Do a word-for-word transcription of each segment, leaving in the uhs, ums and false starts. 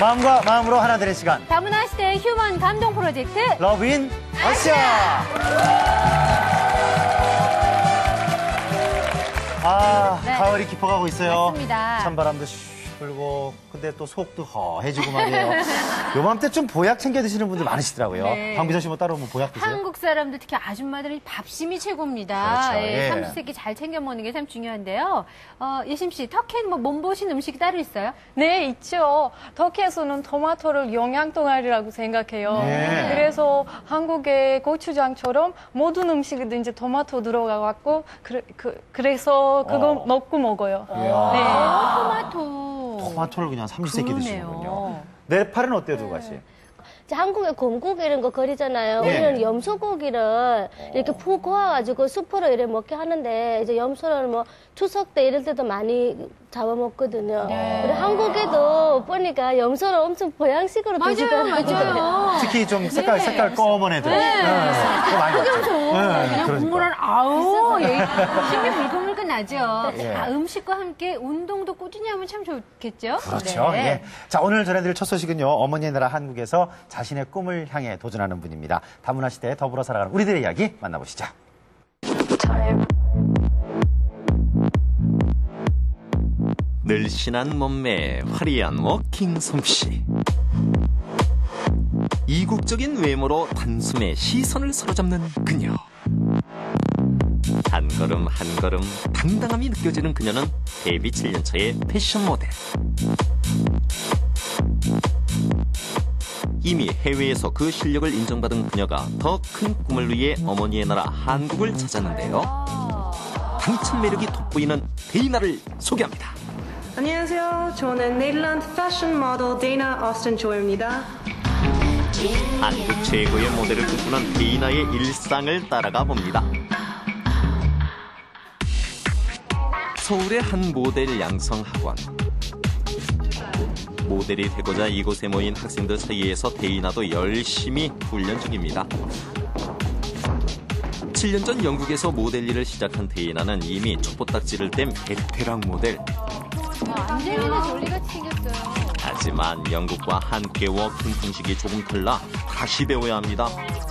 마음과 마음으로 하나 되는 시간. 다문화 시대의 휴먼 감동 프로젝트 러브 인 아시아. 아, 네. 가을이 깊어가고 있어요. 맞습니다. 찬바람도 슉 불고, 근데 또 속도 허해지고 말이에요. 요맘때 좀 보약 챙겨 드시는 분들 많으시더라고요. 네. 황기자 씨 뭐 따로 뭐 보약 드세요? 한국 사람들 특히 아줌마들이 밥심이 최고입니다. 그렇죠. 예, 예. 삼시세끼 잘 챙겨 먹는 게 참 중요한데요. 어, 예심 씨, 터키에는 뭐 몸보신 음식이 따로 있어요? 네, 있죠. 터키에서는 토마토를 영양동아리라고 생각해요. 네. 그래서 한국의 고추장처럼 모든 음식이든지 토마토 들어가갖고 그래, 그, 그래서 그거 어. 넣고 먹어요. 이야. 네. 토마토. 토마토를 그냥 삼시세끼 그러네요. 드시는군요. 네팔은 어때요, 두가 씨? 한국에 곰고기 이런 거 거리잖아요. 네. 우리는 염소고기를 이렇게 푹 구워가지고 수프로 이렇게 먹게 하는데, 이제 염소를 뭐 추석 때 이럴 때도 많이 잡아먹거든요. 네. 우리 한국에도 보니까 염소를 엄청 보양식으로 맞아요, 드시더라고요. 맞아요. 특히 좀 색깔, 네. 색깔 검은 애들. 네. 그거 많이 먹죠. 흑염소. 네, 그냥 그러니까. 국물은 아우, 예, 힘이 불끈불끈 나죠. 예. 아, 음식과 함께 운동도 꾸준히 하면 참 좋겠죠? 그렇죠. 네. 예. 자, 오늘 전해드릴 첫 소식은요. 어머니의 나라 한국에서 자신의 꿈을 향해 도전하는 분입니다. 다문화 시대에 더불어 살아가는 우리들의 이야기 만나보시죠. 늘씬한 몸매에 화려한 워킹 솜씨. 이국적인 외모로 단숨에 시선을 사로잡는 그녀. 한 걸음 한 걸음 당당함이 느껴지는 그녀는 데뷔 칠 년 차의 패션 모델. 이미 해외에서 그 실력을 인정받은 그녀가 더 큰 꿈을 위해 어머니의 나라 한국을 찾았는데요. 당찬 매력이 돋보이는 데이나를 소개합니다. 안녕하세요. 저는 네덜란드 패션 모델 데이나 오스틴 조입니다. 한국 최고의 모델을 꿈꾸는 데이나의 일상을 따라가 봅니다. 서울의 한 모델 양성 학원. 모델이 되고자 이곳에 모인 학생들 사이에서 데이나도 열심히 훈련 중입니다. 칠 년 전 영국에서 모델 일을 시작한 데이나는 이미 촛보딱지를 뗀 베테랑 모델. 안젤리나 졸리같이 생겼어요. 하지만 영국과 한국의 워킹 방식이 조금 달라 다시 배워야 합니다.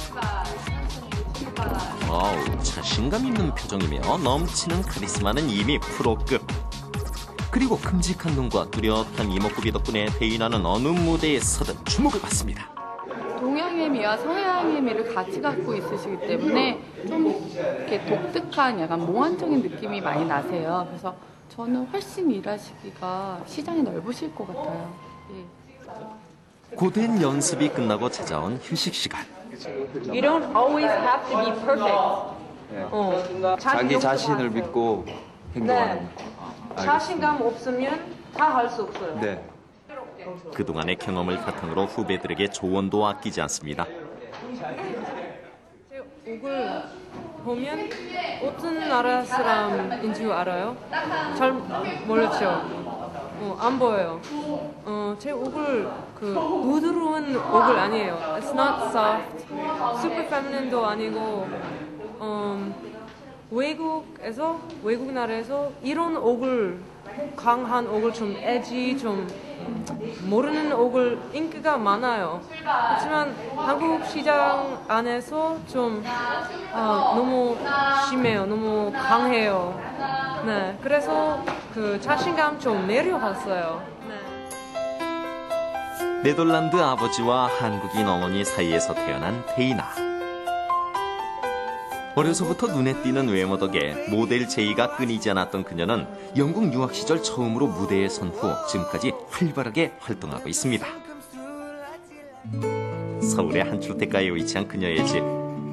어우, 자신감 있는 표정이며 넘치는 카리스마는 이미 프로급. 그리고 큼직한 눈과 뚜렷한 이목구비 덕분에 데이나는 어느 무대에 서든 주목을 받습니다. 동양의 미와 서양의 미를 같이 갖고 있으시기 때문에 좀 이렇게 독특한 약간 몽환적인 느낌이 많이 나세요. 그래서 저는 훨씬 일하시기가 시장이 넓으실 것 같아요. 예. 고된 연습이 끝나고 찾아온 휴식 시간. You don't always have to be perfect. 어, 자기 자신을 믿고 행동하는 네. 거. 자신감 없으면 다 할 수 없어요. 네. 그동안의 경험을 바탕으로 후배들에게 조언도 아끼지 않습니다. 제 옷을 보면 어떤 나라 사람인 줄 알아요? 잘 모르죠. 어, 안 보여요. 어, 제 옷을 그 부드러운 옷을 아니에요. It's not soft. super feminine도 아니고 음, 외국에서 외국 나라에서 이런 옷을 강한 옷을 좀 edgy 좀 모르는 옷을 인기가 많아요. 하지만 한국 시장 안에서 좀 아, 너무 심해요. 너무 강해요. 네, 그래서 그 자신감 좀 내려갔어요. 네. 네덜란드 아버지와 한국인 어머니 사이에서 태어난 데이나. 어려서부터 눈에 띄는 외모 덕에 모델 제의가 끊이지 않았던 그녀는 영국 유학 시절 처음으로 무대에 선 후 지금까지 활발하게 활동하고 있습니다. 서울의 한 주택가에 위치한 그녀의 집.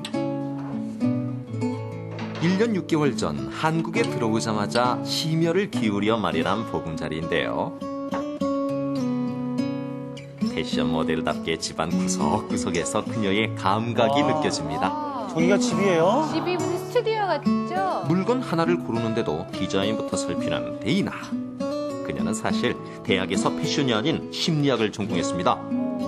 일 년 육 개월 전 한국에 들어오자마자 심혈을 기울여 마련한 보금자리인데요. 패션 모델답게 집안 구석구석에서 그녀의 감각이 와. 느껴집니다. 저기가 집이에요? 집이 무슨 스튜디오 같죠? 물건 하나를 고르는데도 디자인부터 살피는 데이나. 그녀는 사실 대학에서 패션이 아닌 심리학을 전공했습니다.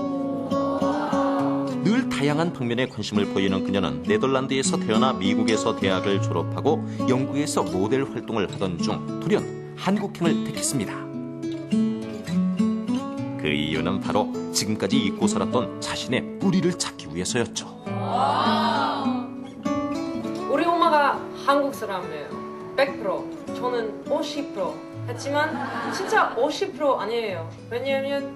늘 다양한 방면에 관심을 보이는 그녀는 네덜란드에서 태어나 미국에서 대학을 졸업하고 영국에서 모델 활동을 하던 중 돌연 한국행을 택했습니다. 그 이유는 바로 지금까지 잊고 살았던 자신의 뿌리를 찾기 위해서였죠. 우리 엄마가 한국 사람이에요. 백 퍼센트. 저는 오십 퍼센트. 했지만 진짜 오십 퍼센트 아니에요. 왜냐하면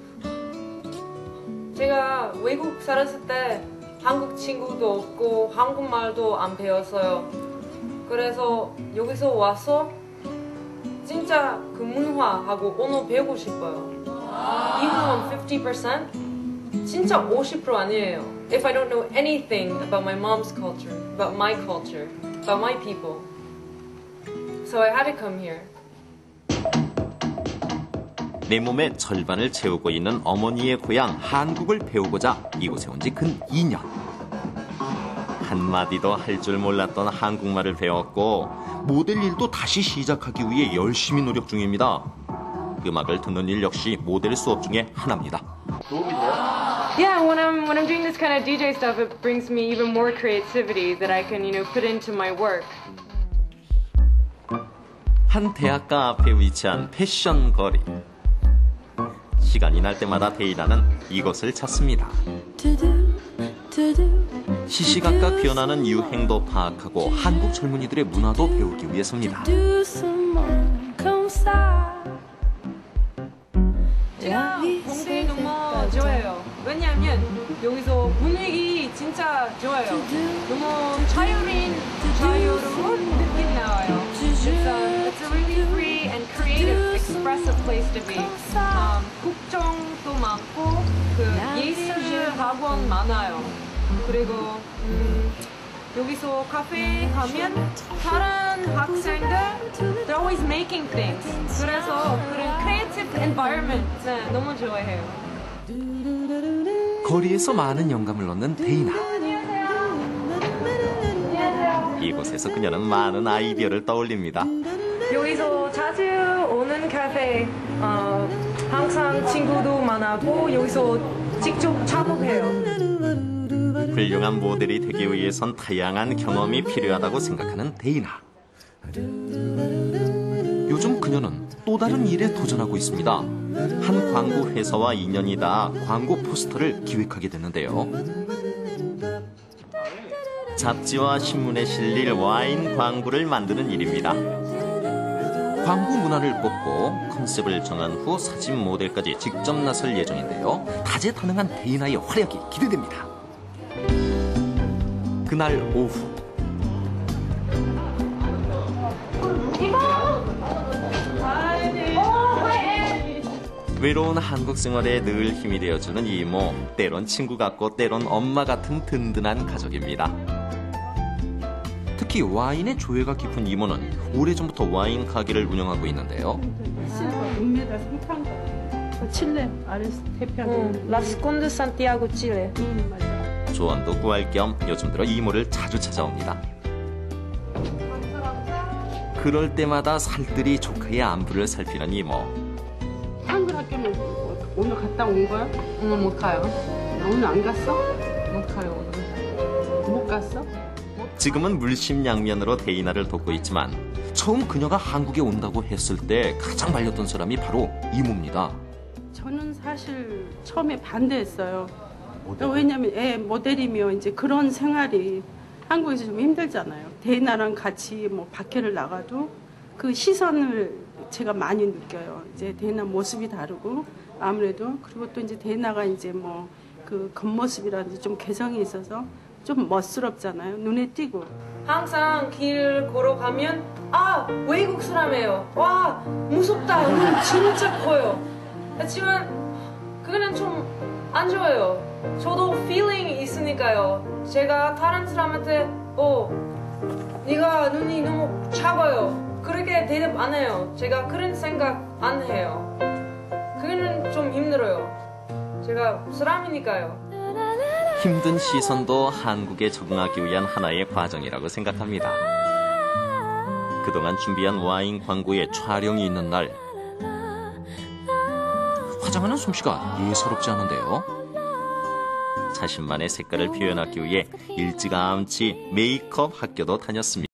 제가 외국 살았을 때 한국 친구도 없고 한국말도 안 배웠어요. 그래서 여기서 와서 진짜 그 문화하고 언어 배우고 싶어요. Even fifty percent? 진짜 오십 퍼센트 아니에요. If I don't know anything about my mom's culture, about my culture, about my people. So I had to come here. 내 몸의 절반을 채우고 있는 어머니의 고향 한국을 배우고자 이곳에 온 지 근 이 년. 한마디도 할 줄 몰랐던 한국말을 배웠고 모델 일도 다시 시작하기 위해 열심히 노력 중입니다. 음악을 듣는 일 역시 모델 수업 중에 하나입니다. Yeah, when I'm when I'm doing this kind of D J stuff, it brings me even more creativity that I can, you know, put into my work. 한 대학가 앞에 위치한 패션 거리. 시간이 날 때마다 데이나는 이곳을 찾습니다. 시시각각 변하는 유행도 파악하고 한국 젊은이들의 문화도 배우기 위해서입니다. 제가 홍대 너무 좋아해요. 왜냐하면 여기서 분위기 진짜 좋아요. 너무 자유로운, 자유로운 느낌 나와요. It's a, it's a really free and creative, expressive place to be. Um, 국정도 많고 그 예술 학원 많아요. 그리고 음, 여기서 카페 가면 다른 학생들 they're always making things. 그래서 그런 creative environment 네, 너무 좋아해요. 거리에서 많은 영감을 얻는 데이나. 이곳에서 그녀는 많은 아이디어를 떠올립니다. 여기서 자주 오는 카페 어, 항상 친구도 많았고 여기서 직접 작업해요. 훌륭한 모델이 되기 위해선 다양한 경험이 필요하다고 생각하는 데이나. 요즘 그녀는 또 다른 일에 도전하고 있습니다. 한 광고 회사와 인연이 닿아 광고 포스터를 기획하게 됐는데요. 잡지와 신문에 실릴 와인 광고를 만드는 일입니다. 광고 문화를 뽑고 컨셉을 정한 후 사진 모델까지 직접 나설 예정인데요. 다재다능한 데이나의 활약이 기대됩니다. 그날 오후 외로운 한국 생활에 늘 힘이 되어주는 이모, 때론 친구 같고 때론 엄마 같은 든든한 가족입니다. 특히 와인의 조예가 깊은 이모는 오래전부터 와인 가게를 운영하고 있는데요. 북미에다 상판 거. 칠레 아레스 태평양. 라스콘드 산티아고 칠레. 음, 맞아. 조언도 구할 겸 요즘 들어 이모를 자주 찾아옵니다. 그럴 때마다 살뜰히 조카의 안부를 살피는 이모. 한글 학교는 오늘 갔다 온 거야? 오늘 못 가요. 나 오늘 안 갔어? 못 가요 오늘. 못 갔어? 지금은 물심양면으로 데이나를 돕고 있지만 처음 그녀가 한국에 온다고 했을 때 가장 말렸던 사람이 바로 이모입니다. 저는 사실 처음에 반대했어요. 왜냐면 애 모델이면 이제 그런 생활이 한국에서 좀 힘들잖아요. 데이나랑 같이 뭐 밖에를 나가도 그 시선을 제가 많이 느껴요. 이제 데이나 모습이 다르고 아무래도 그리고 또 이제 데이나가 이제 뭐 그 겉모습이라든지 좀 개성이 있어서 좀 멋스럽잖아요. 눈에 띄고. 항상 길 걸어가면 아 외국 사람이에요. 와 무섭다. 눈 진짜 커요. 하지만 그거는 좀 안 좋아요. 저도 feeling이 있으니까요. 제가 다른 사람한테 어 네가 눈이 너무 작아요. 그렇게 대답 안 해요. 제가 그런 생각 안 해요. 그거는 좀 힘들어요. 제가 사람이니까요. 힘든 시선도 한국에 적응하기 위한 하나의 과정이라고 생각합니다. 그동안 준비한 와인 광고의 촬영이 있는 날 화장하는 솜씨가 예사롭지 않은데요. 자신만의 색깔을 표현하기 위해 일찌감치 메이크업 학교도 다녔습니다.